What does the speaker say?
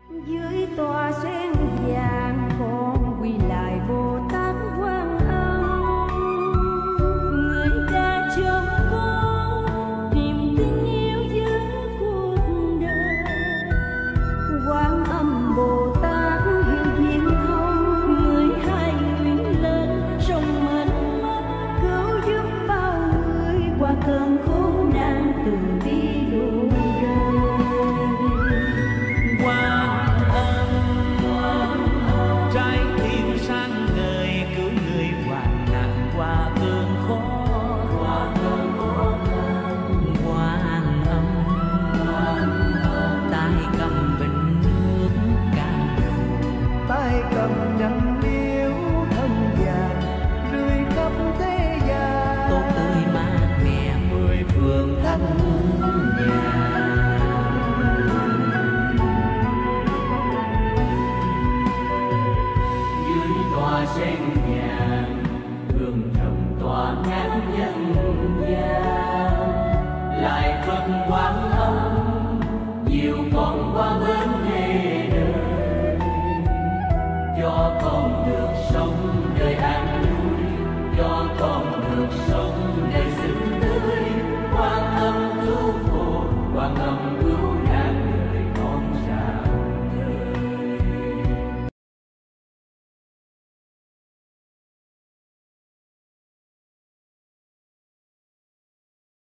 Dưới tòa sen vàng con quỳ lại Bồ Tát Quan Âm, người đã cho con niềm tin yêu với cuộc đời. Quan Âm Bồ Tát hiện diện thông, người hai nguyện lên sông mênh mông, cứu giúp bao người qua cơn khốn nạn từ bi độ đời. Trái tim sáng ngời cứu người hoạn nạn qua cơn khó khăn. Quan Âm tay cầm bình nước cạn, tay cầm nhánh liễu thân vàng, rơi khắp thế gian. tốt tươi mát mẻ mười phương thanh nhàn. Sen vàng hương trầm tỏa ngát